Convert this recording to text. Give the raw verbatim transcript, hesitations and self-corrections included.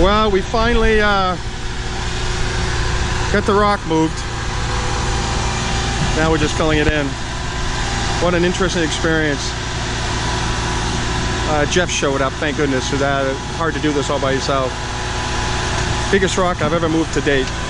Well, we finally uh, got the rock moved. Now we're just filling it in. What an interesting experience. Uh, Jeff showed up, thank goodness, because uh, it's hard to do this all by yourself. Biggest rock I've ever moved to date.